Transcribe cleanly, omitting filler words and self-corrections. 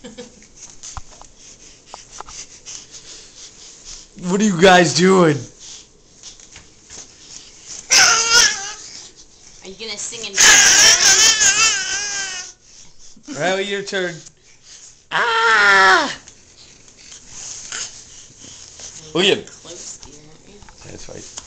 What are you guys doing? Are you gonna sing and Riley, your turn. Ah! William. close here, aren't you? That's right.